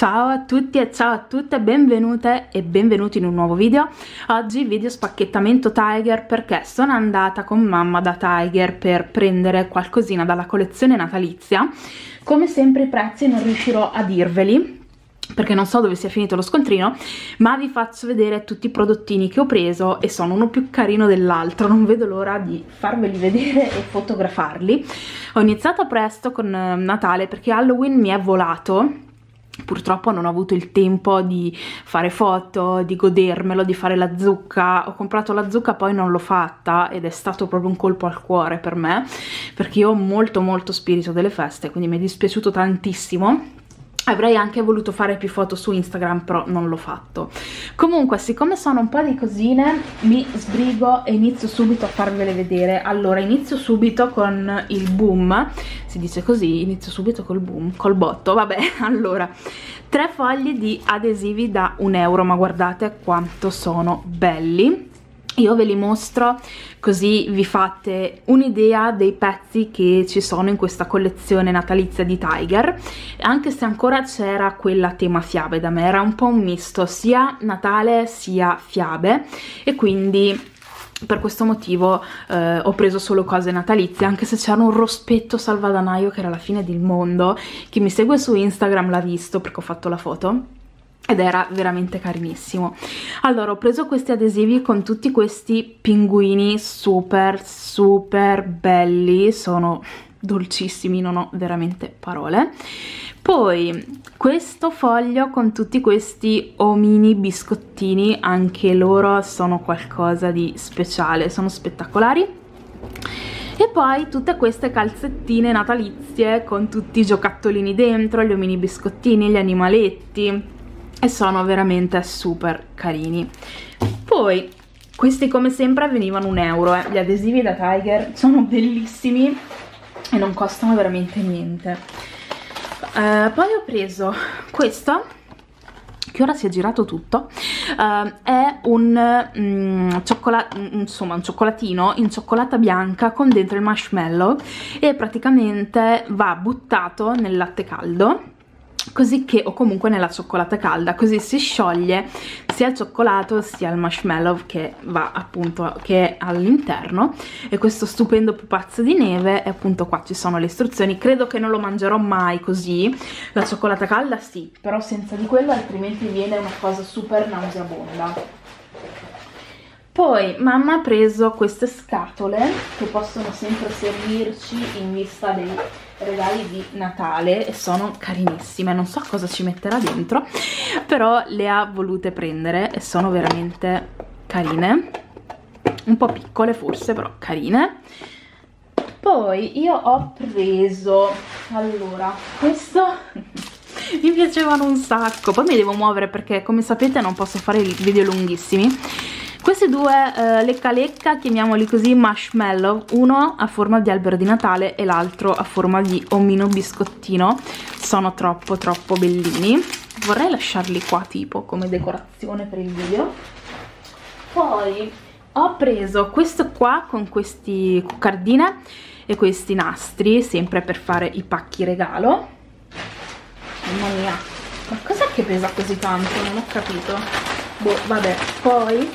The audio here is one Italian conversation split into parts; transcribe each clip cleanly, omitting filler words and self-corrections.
Ciao a tutti e ciao a tutte, benvenute e benvenuti in un nuovo video. Oggi video spacchettamento Tiger perché sono andata con mamma da Tiger per prendere qualcosina dalla collezione natalizia. Come sempre i prezzi non riuscirò a dirveli perché non so dove sia finito lo scontrino, ma vi faccio vedere tutti i prodottini che ho preso e sono uno più carino dell'altro. Non vedo l'ora di farveli vedere e fotografarli. Ho iniziato presto con Natale perché Halloween mi è volato. Purtroppo non ho avuto il tempo di fare foto, di godermelo, di fare la zucca. Ho comprato la zucca, poi non l'ho fatta ed è stato proprio un colpo al cuore per me, perché io ho molto spirito delle feste, quindi mi è dispiaciuto tantissimo. Avrei anche voluto fare più foto su Instagram, però non l'ho fatto. Comunque, siccome sono un po' di cosine, mi sbrigo e inizio subito a farvele vedere. Allora, inizio subito con il boom, si dice così, inizio subito col boom, col botto, vabbè. Allora, 3 fogli di adesivi da €1, ma guardate quanto sono belli. Io ve li mostro così vi fate un'idea dei pezzi che ci sono in questa collezione natalizia di Tiger, anche se ancora c'era quella tema fiabe da me, era un po' un misto, sia Natale sia fiabe, e quindi per questo motivo ho preso solo cose natalizie, anche se c'era un rospetto salvadanaio che era la fine del mondo. Chi mi segue su Instagram l'ha visto perché ho fatto la foto ed era veramente carinissimo. Allora, ho preso questi adesivi con tutti questi pinguini super belli, sono dolcissimi, non ho veramente parole. Poi questo foglio con tutti questi omini biscottini, anche loro sono qualcosa di speciale, sono spettacolari. E poi tutte queste calzettine natalizie con tutti i giocattolini dentro, gli omini biscottini, gli animaletti, e sono veramente super carini. Poi questi come sempre venivano €1, gli adesivi da Tiger sono bellissimi e non costano veramente niente. Poi ho preso questo che ora si è girato tutto, è un cioccolatino in cioccolata bianca con dentro il marshmallow e praticamente va buttato nel latte caldo, così che, o comunque nella cioccolata calda, così si scioglie sia il cioccolato sia il marshmallow che va appunto, che è all'interno. E questo stupendo pupazzo di neve, e appunto qua ci sono le istruzioni. Credo che non lo mangerò mai così, la cioccolata calda sì, però senza di quello altrimenti viene una cosa super nauseabonda. Poi mamma ha preso queste scatole che possono sempre servirci in vista dei regali di Natale e sono carinissime. Non so cosa ci metterà dentro, però le ha volute prendere e sono veramente carine, un po' piccole forse, però carine. Poi io ho preso, allora, questo mi piacevano un sacco, poi mi devo muovere perché come sapete non posso fare video lunghissimi. Questi due lecca lecca, chiamiamoli così, marshmallow, uno a forma di albero di Natale e l'altro a forma di omino biscottino, sono troppo bellini. Vorrei lasciarli qua tipo come decorazione per il video. Poi ho preso questo qua con questi cucardine e questi nastri, sempre per fare i pacchi regalo. Mamma mia, ma cos'è che pesa così tanto? Non ho capito. Boh, vabbè. Poi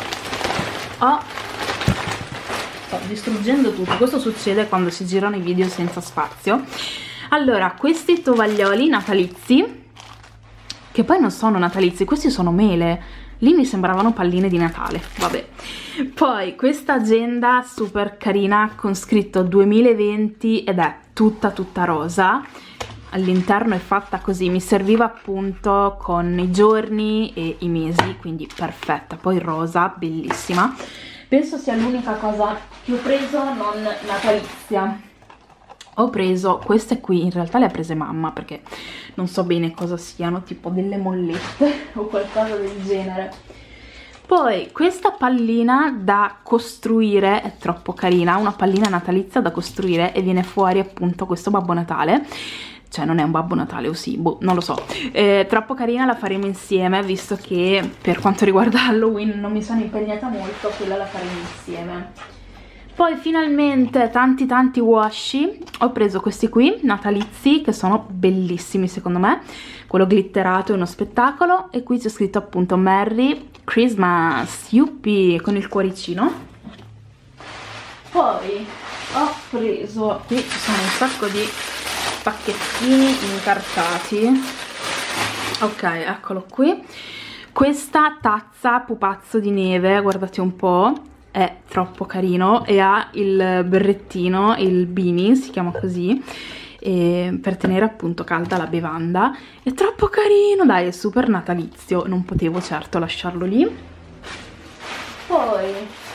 sto distruggendo tutto, questo succede quando si girano i video senza spazio. Allora, questi tovaglioli natalizi, che poi non sono natalizi, questi sono mele, lì mi sembravano palline di Natale, vabbè. Poi questa agenda super carina con scritto 2020 ed è tutta rosa. All'interno è fatta così, mi serviva appunto con i giorni e i mesi, quindi perfetta. Poi rosa, bellissima. Penso sia l'unica cosa che ho preso non natalizia. Ho preso queste qui, in realtà le ha prese mamma perché non so bene cosa siano, tipo delle mollette o qualcosa del genere. Poi questa pallina da costruire è troppo carina, una pallina natalizia da costruire e viene fuori appunto questo Babbo Natale. Cioè non è un Babbo Natale, o sì, boh, non lo so. Troppo carina, la faremo insieme, visto che per quanto riguarda Halloween non mi sono impegnata molto, quella la faremo insieme. Poi finalmente tanti washi, ho preso questi qui natalizi che sono bellissimi secondo me, quello glitterato è uno spettacolo e qui c'è scritto appunto Merry Christmas, yuppie, con il cuoricino. Poi ho preso, qui ci sono un sacco di pacchettini incartati, ok, eccolo qui, questa tazza pupazzo di neve, guardate un po', è troppo carino e ha il berrettino, il beanie, si chiama così, per tenere appunto calda la bevanda. È troppo carino, dai, è super natalizio, non potevo certo lasciarlo lì. Poi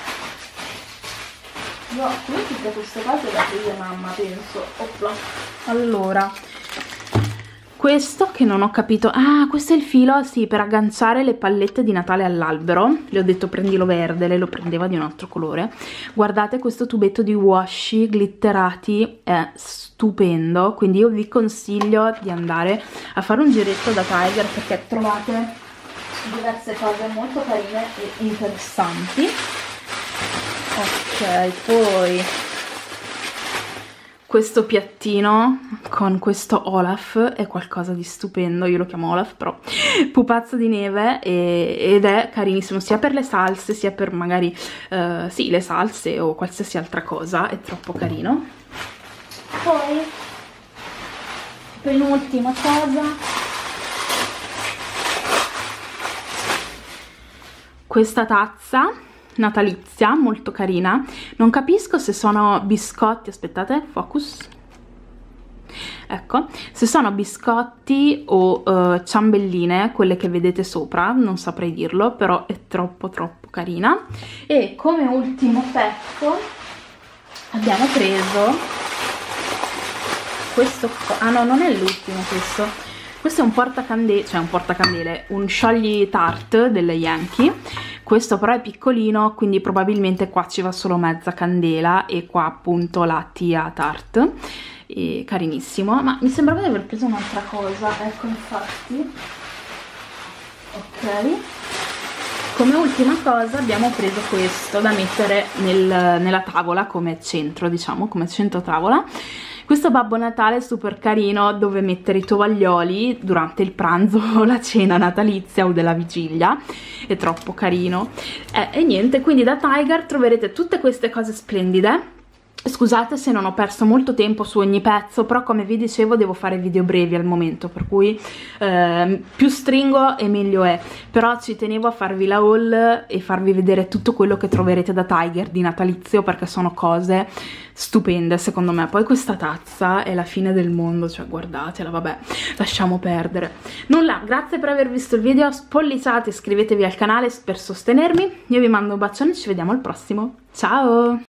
no, qui tutte queste cose da prima mamma, penso. Opla. Allora, questo che non ho capito, ah, questo è il filo, sì, per agganciare le pallette di Natale all'albero. Le ho detto prendilo verde, lei lo prendeva di un altro colore. Guardate questo tubetto di washi glitterati, è stupendo, quindi io vi consiglio di andare a fare un giretto da Tiger perché trovate diverse cose molto carine e interessanti. Ok, poi questo piattino con questo Olaf è qualcosa di stupendo, io lo chiamo Olaf però pupazzo di neve ed è carinissimo sia per le salse sia per magari sì, le salse o qualsiasi altra cosa, è troppo carino. Poi penultima cosa, questa tazza natalizia molto carina, non capisco se sono biscotti, aspettate, focus, ecco, se sono biscotti o ciambelline, quelle che vedete sopra, non saprei dirlo, però è troppo carina. E come ultimo pezzo abbiamo preso questo, ah no, non è l'ultimo questo è un portacandele, cioè un portacandele, un sciogli tart delle Yankee. Questo però è piccolino, quindi probabilmente qua ci va solo mezza candela e qua appunto la tia tart. E carinissimo, ma mi sembrava di aver preso un'altra cosa, ecco infatti. Ok. Come ultima cosa abbiamo preso questo da mettere nella tavola come centro, diciamo, come centro tavola. Questo Babbo Natale è super carino dove mettere i tovaglioli durante il pranzo o la cena natalizia o della vigilia, è troppo carino. E niente, quindi da Tiger troverete tutte queste cose splendide. Scusate se non ho perso molto tempo su ogni pezzo, però come vi dicevo devo fare video brevi al momento, per cui più stringo e meglio è, però ci tenevo a farvi la haul e farvi vedere tutto quello che troverete da Tiger di natalizio perché sono cose stupende secondo me. Poi questa tazza è la fine del mondo, cioè guardatela, vabbè, lasciamo perdere. Nulla, grazie per aver visto il video, spolliciate, iscrivetevi al canale per sostenermi, io vi mando un bacione e ci vediamo al prossimo, ciao!